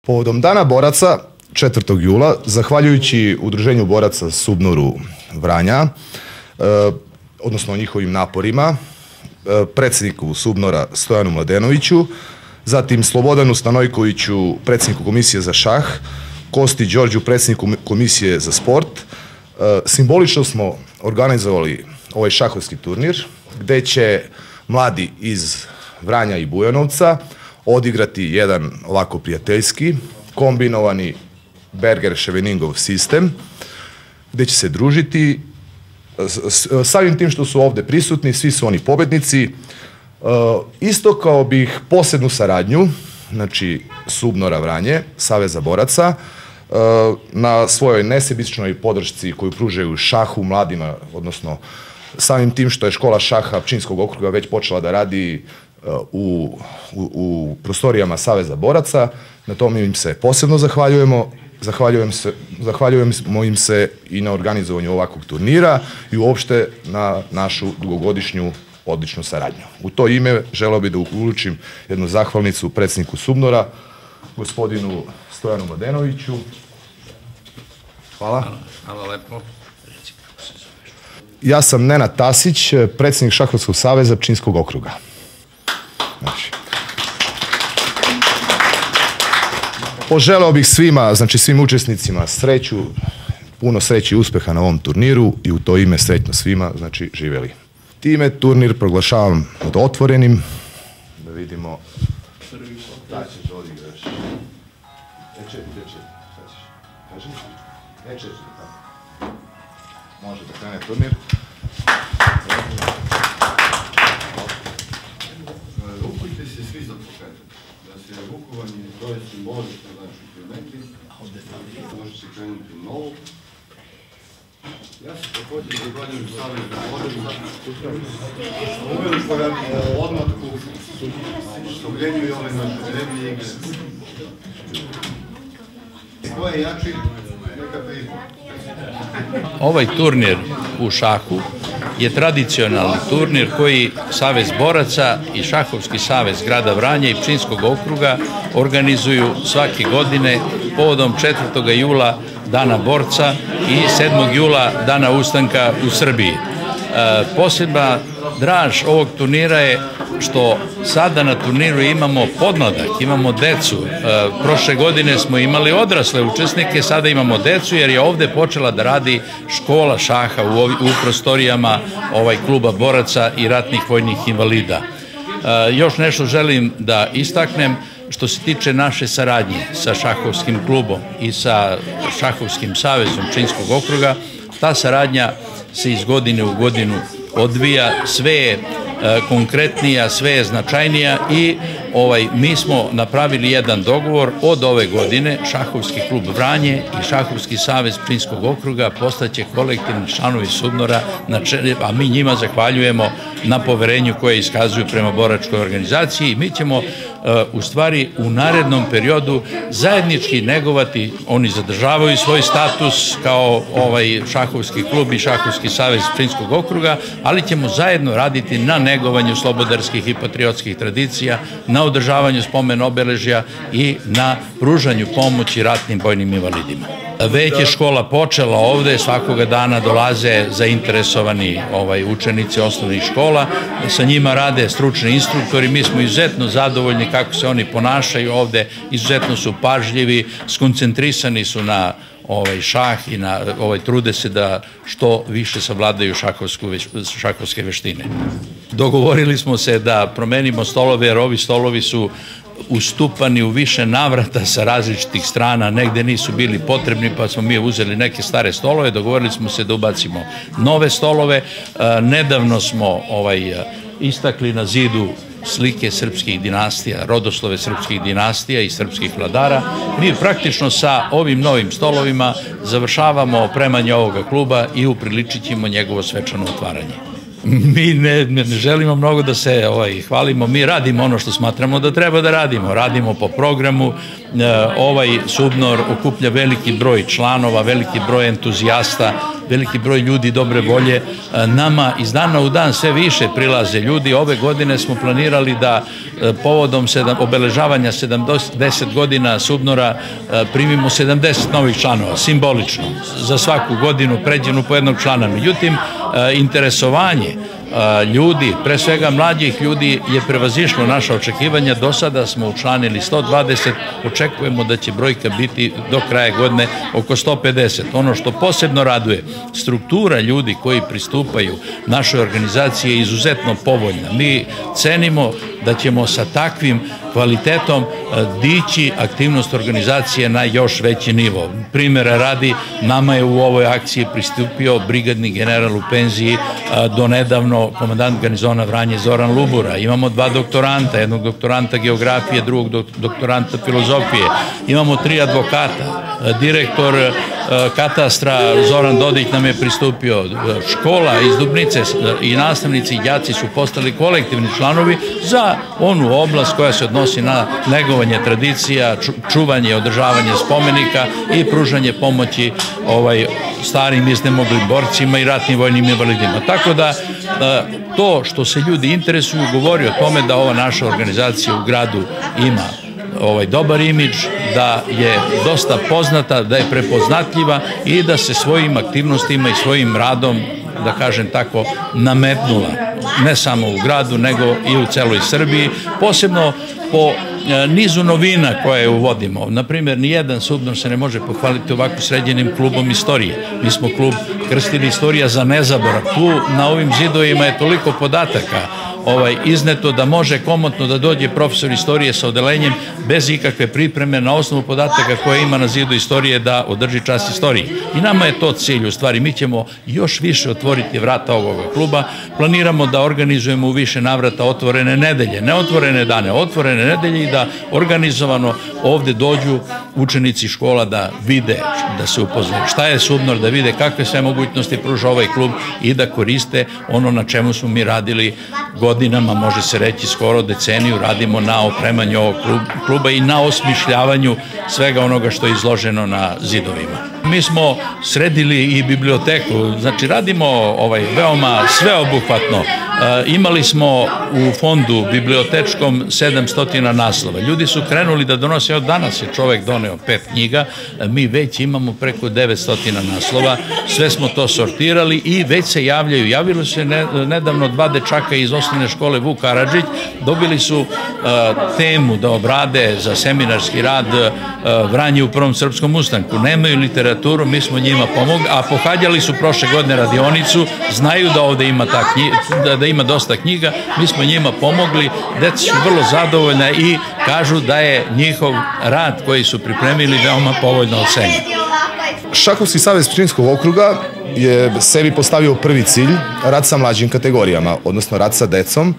Povodom Dana boraca 4. jula, zahvaljujući Udruženju boraca Subnoru Vranja, odnosno njihovim naporima, predsjedniku Subnora Stojanu Mladenoviću, zatim Slobodanu Stanojkoviću, predsjedniku Komisije za šah, Kosti Đorđu, predsjedniku Komisije za sport, simbolično smo organizovali ovaj šahovski turnir gdje će mladi iz Vranja i Bujanovca odigrati jedan ovako prijateljski, kombinovani Berger-Ševeningov sistem, gdje će se družiti. Samim tim što su ovdje prisutni, svi su oni pobednici. Isto kao bih posebnu saradnju, znači Subnora Vranje, Saveza boraca, na svojoj nesebičnoj podršci koju pružaju šahu mladima, odnosno samim tim što je škola šaha Pčinjskog okruga već počela da radi u prostorijama Saveza boraca. Na tome im se posebno zahvaljujemo. Zahvaljujemo im se i na organizovanju ovakvog turnira i uopšte na našu dugogodišnju odličnu saradnju. U to ime želeo bih da uključim jednu zahvalnicu predsjedniku Subnora, gospodinu Stojanu Mladenoviću. Hvala. Hvala lepo. Ja sam Nenad Tasić, predsjednik Šahovskog saveza Pčinjskog okruga. Znači, poželeo bih svima, znači svim učesnicima sreću, puno sreće i uspeha na ovom turniru i u to ime sretno svima, znači živjeli. Time turnir proglašavam otvorenim. Da vidimo. Da ćeš odigraš. Može da krene turnir. Rukujte se svi za početak. Da se rukovanje broje simbolično, znači kilometri. Možete krenuti novo. Ja se također zahvaljujem Savezu boraca. Odmatku, stavljenju i ove naše zemlje igre. Ko je jači, neka priznam. Ovaj turnir u šahu je tradicionalni turnir koji Savez boraca i Šahovski savez grada Vranja i Pčinjskog okruga organizuju svake godine povodom 4. jula Dana borca i 7. jula Dana ustanka u Srbiji. Posebna draž ovog turnira je što sada na turniru imamo podmladak, imamo decu. Prošle godine smo imali odrasle učesnike, sada imamo decu jer je ovdje počela da radi škola šaha u prostorijama kluba boraca i ratnih vojnih invalida. Još nešto želim da istaknem što se tiče naše saradnje sa šahovskim klubom i sa Šahovskim savezom Pčinjskog okruga. Ta saradnja se iz godine u godinu odvija, sve je konkretnija, sve je značajnija i mi smo napravili jedan dogovor od ove godine. Šahovski klub Vranje i Šahovski savez Pčinjskog okruga postaće kolektivni članovi Subnora, a mi njima zahvaljujemo na poverenju koje iskazuju prema boračkoj organizaciji i mi ćemo u stvari u narednom periodu zajednički negovati, oni zadržavaju svoj status kao šahovski klub i Šahovski savez Pčinjskog okruga, ali ćemo zajedno raditi na negovanju slobodarskih i patriotskih tradicija, na održavanju spomen obeležja i na pružanju pomoći ratnim vojnim invalidima. Već je škola počela ovde, svakoga dana dolaze zainteresovani učenici osnovnih škola, sa njima rade stručni instruktori, mi smo izuzetno zadovoljni kako se oni ponašaju ovde, izuzetno su pažljivi, skoncentrisani su na šah i trude se da što više savladaju šahovske veštine. Dogovorili smo se da promenimo stolove jer ovi stolovi su ustupani u više navrata sa različitih strana, negde nisu bili potrebni pa smo mi uzeli neke stare stolove, dogovorili smo se da ubacimo nove stolove. Nedavno smo istakli na zidu slike srpskih dinastija, rodoslove srpskih dinastija i srpskih vladara. Mi praktično sa ovim novim stolovima završavamo opremanje ovoga kluba i upriličit ćemo njegovo svečano otvaranje. Mi ne želimo mnogo da se hvalimo, mi radimo ono što smatramo da treba da radimo. Radimo po programu, ovaj Subnor okuplja veliki broj članova, veliki broj entuzijasta, veliki broj ljudi dobre volje. Nama iz dana u dan sve više prilaze ljudi. Ove godine smo planirali da povodom obeležavanja 70 godina SUBNOR-a primimo 70 novih članova, simbolično, za svaku godinu pređenu po jednog člana. Međutim, interesovanje ljudi, pre svega mlađih ljudi, je prevazišlo naša očekivanja. Do sada smo učlanili 120, očekujemo da će brojka biti do kraja godine oko 150. Ono što posebno raduje, struktura ljudi koji pristupaju našoj organizaciji je izuzetno povoljna. Mi cenimo da ćemo sa takvim kvalitetom dići aktivnost organizacije na još veći nivo. Primjera radi, nama je u ovoj akciji pristupio brigadni general u penziji, donedavno komandant garnizona Vranje Zoran Lubura. Imamo 2 doktoranta, jednog doktoranta geografije, drugog doktoranta filozofije. Imamo 3 advokata. Direktor katastra Zoran Dodić nam je pristupio. Škola iz Dubnice i nastavnici i đaci su postali kolektivni članovi za onu oblast koja se odnosi na negovanje tradicija, čuvanje i održavanje spomenika i pružanje pomoći starim iznemoglim borcima i ratnim vojnim invalidima. Tako da to što se ljudi interesuju govori o tome da ova naša organizacija u gradu ima dobar imidž, da je dosta poznata, da je prepoznatljiva i da se svojim aktivnostima i svojim radom, da kažem tako, nametnula ne samo u gradu, nego i u celoj Srbiji, posebno po nizu novina koje uvodimo. Naprimjer, nijedan SUBNOR se ne može pohvaliti ovako sređenim klubom istorije. Mi smo klub krstili Istorija za nezaborav. Tu na ovim zidovima je toliko podataka izneto da može komotno da dođe profesor istorije sa odelenjem bez ikakve pripreme na osnovu podataka koje ima na zidu istorije da održi čas istoriji. I nama je to cilj, u stvari. Mi ćemo još više otvoriti vrata ovoga kluba. Planiramo da organizujemo u više navrata otvorene nedelje, ne otvorene dane, otvorene nedelje i da organizovano ovde dođu učenici škola da vide, da se upoznaju šta je SUBNOR, da vide kakve sve mogućnosti pruža ovaj klub i da koriste ono na čemu smo mi radili godinama, može se reći skoro deceniju, radimo na opremanju ovog kluba i na osmišljavanju svega onoga što je izloženo na zidovima. Mi smo sredili i biblioteku, znači radimo veoma sveobuhvatno. Imali smo u fondu bibliotečkom 700 naslova. Ljudi su krenuli da donose, od danas je čovek doneo 5 knjiga, mi već imamo preko 900 naslova, sve smo to sortirali i već se javljaju. Javili su se nedavno 2 dečaka iz osnovne škole Vuk Karadžić, dobili su temu da obrade za seminarski rad Vranje u Prvom srpskom ustanku. Nemaju literaturu, mi smo njima pomogli, a pohađali su prošle godine radionicu, znaju da ovde ima ima dosta knjiga, mi smo njima pomogli, deca su vrlo zadovoljna i kažu da je njihov rad koji su pripremili veoma povoljno ocenjen. Šahovski savez Pčinjskog okruga je sebi postavio prvi cilj, rad sa mlađim kategorijama, odnosno rad sa decom.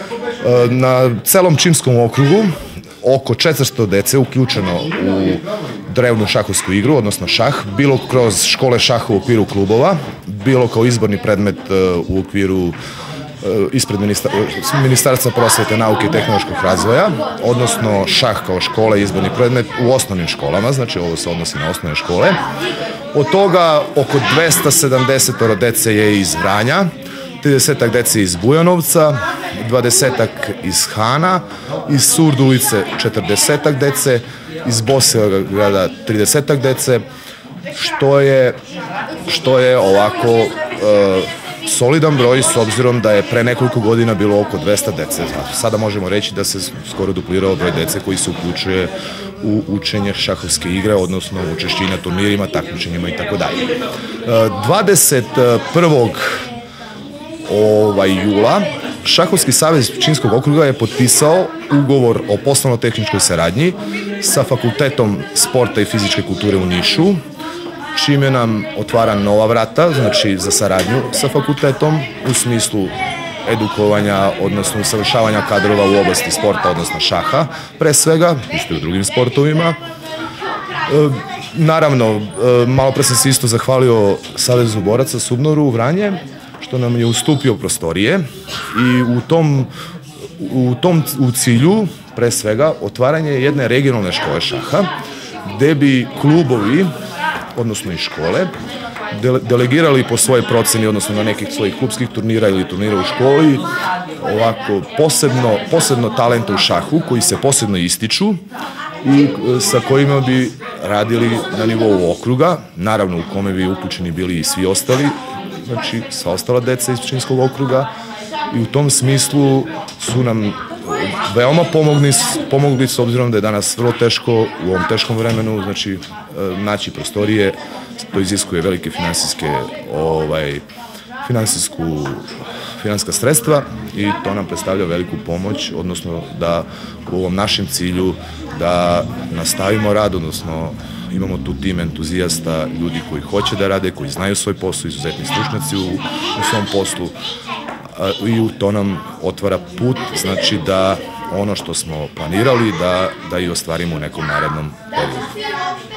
Na celom Pčinjskom okrugu oko 400 dece uključeno u drevnu šahovsku igru, odnosno šah, bilo kroz škole šaha u okviru klubova, bilo kao izborni predmet u okviru ispred Ministarstva prosvete, nauke i tehnološkog razvoja, odnosno šah kao škola i izborni predmet u osnovnim školama, znači ovo se odnosi na osnovne škole. Od toga oko 270 dece je iz Vranja, 30 dece iz Bujanovca, 20 iz Hana, iz Surdulice 40 dece, iz Bosilegrada 30 dece, što je ovako solidan broj s obzirom da je pre nekoliko godina bilo oko 200 dece. Sada možemo reći da se skoro duplirao broj dece koji se uključuje u učenje šahovske igre, odnosno učešće na turnirima, takmičenjima i tako dalje. 21. jula Šahovski savez Pčinjskog okruga je potpisao ugovor o poslovno-tehničkoj saradnji sa Fakultetom sporta i fizičke kulture u Nišu, čime nam otvara nova vrata, znači za saradnju sa fakultetom u smislu edukovanja, odnosno usavršavanja kadrova u oblasti sporta, odnosno šaha, pre svega, isto i u drugim sportovima. Naravno, malo pre sam se isto zahvalio Savezu boraca SUBNOR-u u Vranje, što nam je ustupio prostorije i u cilju, pre svega, otvaranje jedne regionalne škole šaha, gde bi klubovi, odnosno i škole, delegirali po svojoj proceni, odnosno na nekih svojih klubskih turnira ili turnira u školi, ovako posebno talenta u šahu koji se posebno ističu i sa kojima bi radili na nivou okruga, naravno u kome bi uključeni bili i svi ostali, znači sva ostala deca iz Pčinjskog okruga, i u tom smislu su nam veoma pomogli s obzirom da je danas vrlo teško u ovom teškom vremenu, znači naći prostorije, to iziskuje velike finansijska sredstva i to nam predstavlja veliku pomoć, odnosno da u ovom našem cilju da nastavimo rad, odnosno imamo tu tim entuzijasta, ljudi koji hoće da rade, koji znaju svoj posao, izuzetni stručnjaci u svom poslu, i to nam otvara put, znači da ono što smo planirali da i ostvarimo u nekom narednom periodu.